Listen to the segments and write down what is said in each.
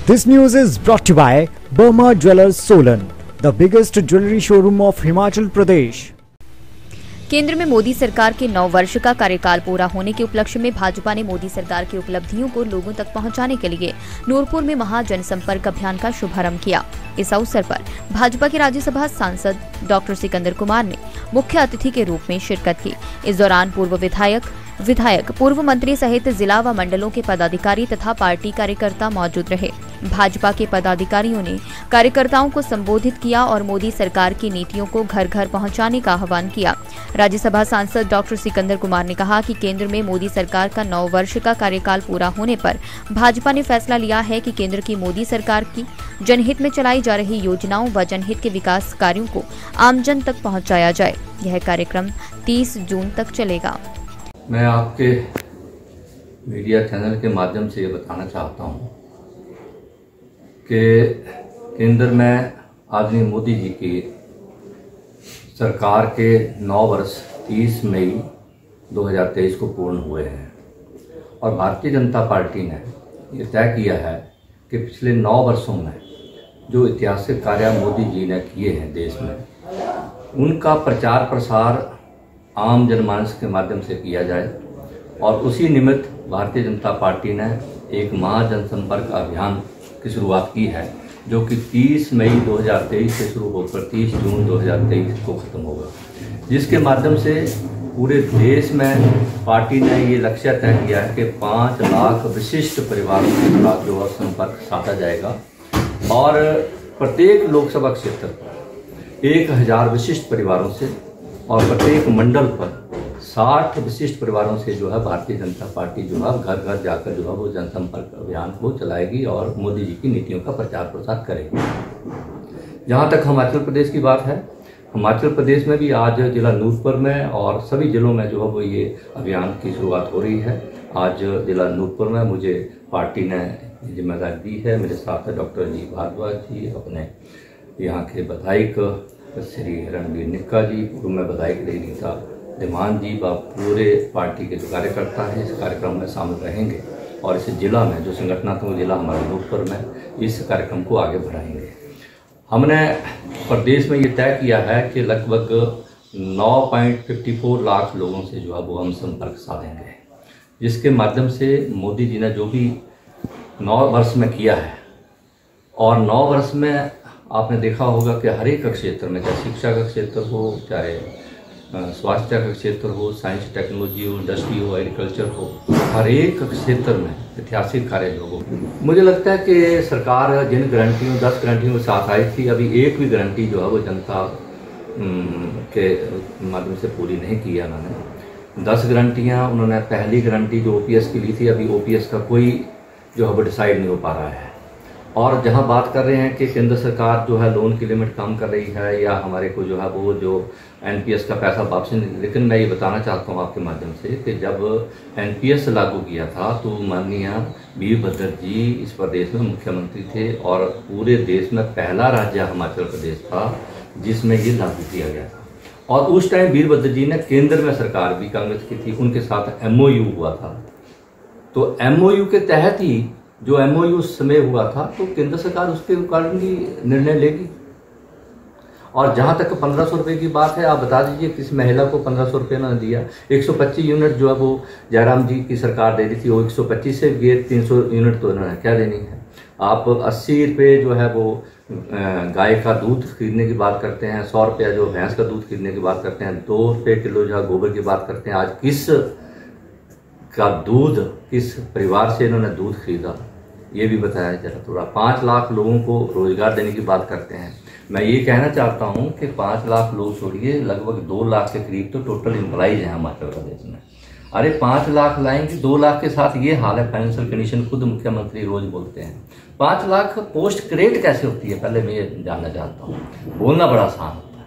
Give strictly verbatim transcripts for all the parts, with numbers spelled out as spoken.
This news is brought to you by Burma Jewelers Solan, the biggest jewelry showroom of Himachal Pradesh. केंद्र में मोदी सरकार के नौ वर्ष का कार्यकाल पूरा होने के उपलक्ष्य में भाजपा ने मोदी सरकार की उपलब्धियों को लोगों तक पहुंचाने के लिए नूरपुर में महा जनसंपर्क अभियान का शुभारंभ किया। इस अवसर पर भाजपा के राज्यसभा सांसद डॉक्टर सिकंदर कुमार ने मुख्य अतिथि के रूप में शिरकत की। इस दौरान पूर्व विधायक विधायक पूर्व मंत्री सहित जिला व मंडलों के पदाधिकारी तथा पार्टी कार्यकर्ता मौजूद रहे। भाजपा के पदाधिकारियों ने कार्यकर्ताओं को संबोधित किया और मोदी सरकार की नीतियों को घर घर पहुंचाने का आह्वान किया। राज्यसभा सांसद डॉक्टर सिकंदर कुमार ने कहा कि केंद्र में मोदी सरकार का नौ वर्ष का कार्यकाल पूरा होने पर भाजपा ने फैसला लिया है कि केंद्र की मोदी सरकार की जनहित में चलाई जा रही योजनाओं व जनहित के विकास कार्यों को आमजन तक पहुँचाया जाए। यह कार्यक्रम तीस जून तक चलेगा। मैं आपके मीडिया चैनल के माध्यम से ये बताना चाहता हूँ कि केंद्र में आदरणीय मोदी जी की सरकार के नौ वर्ष तीस मई दो हज़ार तेईस को पूर्ण हुए हैं और भारतीय जनता पार्टी ने ये तय किया है कि पिछले नौ वर्षों में जो ऐतिहासिक कार्य मोदी जी ने किए हैं देश में, उनका प्रचार प्रसार आम जनमानस के माध्यम से किया जाए और उसी निमित्त भारतीय जनता पार्टी ने एक महा जनसंपर्क अभियान की शुरुआत की है, जो कि तीस मई दो हज़ार तेईस से शुरू होकर तीस जून दो हज़ार तेईस को ख़त्म होगा, जिसके माध्यम से पूरे देश में पार्टी ने ये लक्ष्य तय किया है कि पाँच लाख विशिष्ट परिवारों के साथ जो है संपर्क साधा जाएगा और प्रत्येक लोकसभा क्षेत्र पर एक हज़ार विशिष्ट परिवारों से और प्रत्येक मंडल पर साठ विशिष्ट परिवारों से जो है भारतीय जनता पार्टी जो है घर घर जाकर जो है वो जनसंपर्क अभियान को चलाएगी और मोदी जी की नीतियों का प्रचार प्रसार करेगी। जहाँ तक हिमाचल प्रदेश की बात है, हिमाचल प्रदेश में भी आज जिला नूरपुर में और सभी जिलों में जो है वो ये अभियान की शुरुआत हो रही है। आज जिला नूरपुर में मुझे पार्टी ने जिम्मेदारी दी है। मेरे साथ डॉक्टर जी भारद्वाज जी, अपने यहाँ के विधायक श्री रणबीर निक्का जी, पूर्व में विधायक रही नीता धीमान जी व पूरे पार्टी के जो कार्यकर्ता हैं इस कार्यक्रम में शामिल रहेंगे और इस जिला में जो संगठनात्मक जिला हमारे नूरपुर में इस कार्यक्रम को आगे बढ़ाएंगे। हमने प्रदेश में ये तय किया है कि लगभग नौ पॉइंट फिफ्टी फोर लाख लोगों से जो है वो हम संपर्क साधेंगे, जिसके माध्यम से मोदी जी ने जो भी नौ वर्ष में किया है और नौ वर्ष में आपने देखा होगा कि हर एक क्षेत्र में, चाहे शिक्षा का क्षेत्र हो, चाहे स्वास्थ्य का क्षेत्र हो, साइंस टेक्नोलॉजी हो, इंडस्ट्री हो, एग्रीकल्चर हो, हर एक क्षेत्र में ऐतिहासिक कार्य लोगों को। मुझे लगता है कि सरकार जिन गारंटियों दस गारंटियों के साथ आई थी, अभी एक भी गारंटी जो है वो जनता के माध्यम से पूरी नहीं की है उन्होंने। दस गारंटियाँ उन्होंने, पहली गारंटी जो ओ पी एस की ली थी, अभी ओ पी एस का कोई जो है वो डिसाइड नहीं हो पा रहा है। और जहां बात कर रहे हैं कि केंद्र सरकार जो है लोन की लिमिट कम कर रही है या हमारे को जो है वो जो एन पी एस का पैसा वापसी, लेकिन मैं ये बताना चाहता हूं आपके माध्यम से कि जब एन पी एस लागू किया था तो माननीय वीरभद्र जी इस प्रदेश में मुख्यमंत्री थे और पूरे देश में पहला राज्य हिमाचल प्रदेश था जिसमें ये लागू किया गया था। और उस टाइम वीरभद्र जी ने केंद्र में सरकार भी कांग्रेस की थी, उनके साथ एम ओ यू हुआ था। तो एम ओ यू के तहत ही जो एम ओ यू उस समय हुआ था तो केंद्र सरकार उसके अकॉर्डिंगली निर्णय लेगी। और जहाँ तक पंद्रह सौ रुपये की बात है, आप बता दीजिए किस महिला को पंद्रह सौ रुपये ना दिया। एक सौ पच्चीस यूनिट जो है वो जयराम जी की सरकार दे रही थी, वो एक सौ पच्चीस से गए तीन सौ यूनिट तो इन्होंने क्या देनी है। आप अस्सी रुपये जो है वो गाय का दूध खरीदने की बात करते हैं, सौ रुपया जो भैंस का दूध खरीदने की बात करते हैं, दो रुपये किलो जो है गोबर की बात करते हैं। आज किस का दूध, किस परिवार से इन्होंने दूध खरीदा, ये भी बताया जरा थोड़ा। पाँच लाख लोगों को रोजगार देने की बात करते हैं। मैं ये कहना चाहता हूँ कि पाँच लाख लोग छोड़िए, लगभग दो लाख के करीब तो टोटल एम्प्लॉइज हैं हिमाचल प्रदेश में। अरे पाँच लाख लाएंगे, दो लाख के साथ ये हाल है, फाइनेंशियल कंडीशन खुद मुख्यमंत्री रोज बोलते हैं। पाँच लाख पोस्ट क्रिएट कैसे होती है, पहले मैं ये जानना चाहता हूँ। बोलना बड़ा आसान होता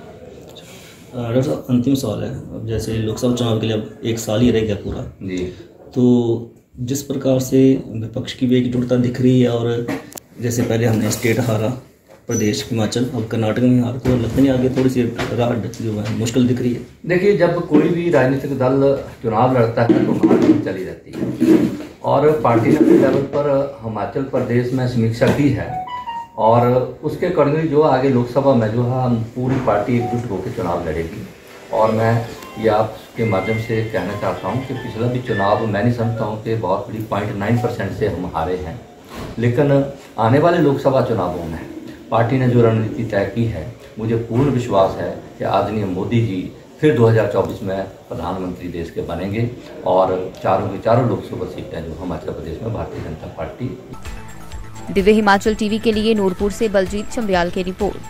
है। डॉक्टर साहब, अंतिम सवाल है, अब जैसे लोकसभा चुनाव के लिए अब एक साल ही रह गया पूरा जी, तो जिस प्रकार से विपक्ष की भी एकजुटता दिख रही है और जैसे पहले हमने स्टेट हारा प्रदेश हिमाचल, अब कर्नाटक में हार, तो लगता नहीं आगे थोड़ी सी राह जो है मुश्किल दिख रही है। देखिए, जब कोई भी राजनीतिक दल चुनाव लड़ता है तो हार चली जाती है और पार्टी ने अपने लेवल पर हिमाचल प्रदेश में समीक्षा की है और उसके अकॉर्डिंगली जो आगे लोकसभा में जो है हम पूरी पार्टी एकजुट होकर चुनाव लड़ेगी। और मैं ये आपके माध्यम से कहना चाहता हूँ कि पिछला भी चुनाव मैं नहीं समझता हूँ कि बहुत बड़ी पॉइंट नाइन परसेंट से हम हारे हैं, लेकिन आने वाले लोकसभा चुनावों में पार्टी ने जो रणनीति तय की है, मुझे पूर्ण विश्वास है कि आदरणीय मोदी जी फिर दो हज़ार चौबीस में प्रधानमंत्री देश के बनेंगे और चारों की चारों लोकसभा सीटें जो हिमाचल प्रदेश में भारतीय जनता पार्टी। दिव्य हिमाचल टीवी के लिए नूरपुर से बलजीत चमरियाल की रिपोर्ट।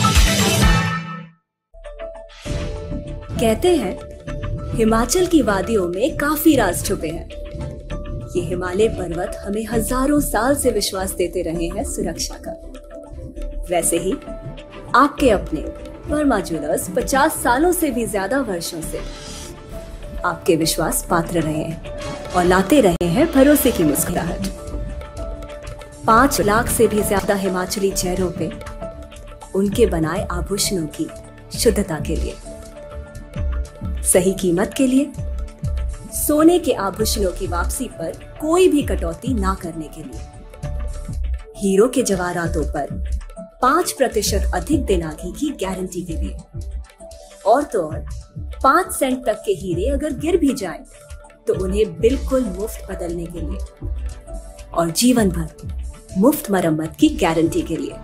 कहते हैं हिमाचल की वादियों में काफी राज छुपे हैं। ये हिमालय पर्वत हमें हजारों साल से विश्वास देते रहे हैं सुरक्षा का। वैसे ही आपके अपने वर्मा ज्वेलर्स पचास सालों से भी ज्यादा वर्षों से आपके विश्वास पात्र रहे हैं और लाते रहे हैं भरोसे की मुस्कुराहट। पांच लाख से भी ज्यादा हिमाचली चेहरों पे उनके बनाए आभूषणों की शुद्धता के लिए, सही कीमत के लिए, सोने के आभूषणों की वापसी पर कोई भी कटौती ना करने के लिए, हीरो के जवाहरातों पर पांच प्रतिशत अधिक दिनागी की गारंटी के लिए, और तो और पांच सेंट तक के हीरे अगर गिर भी जाएं तो उन्हें बिल्कुल मुफ्त बदलने के लिए, और जीवन भर मुफ्त मरम्मत की गारंटी के लिए।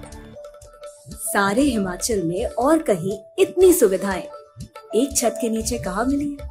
सारे हिमाचल में और कहीं इतनी सुविधाएं एक छत के नीचे कहां मिली है?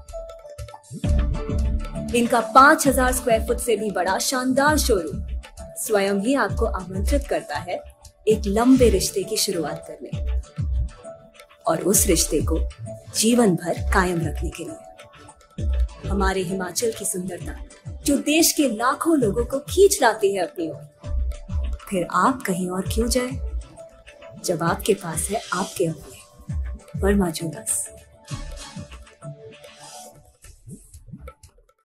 इनका पांच हजार स्क्वायर फुट से भी बड़ा शानदार शोरूम स्वयं ही आपको आमंत्रित करता है एक लंबे रिश्ते की शुरुआत करने और उस रिश्ते को जीवन भर कायम रखने के लिए। हमारे हिमाचल की सुंदरता जो देश के लाखों लोगों को खींच लाती है अपनी ओर, फिर आप कहीं और क्यों जाए जब आपके पास है आपके अपने वर्मा ज्वेलर्स।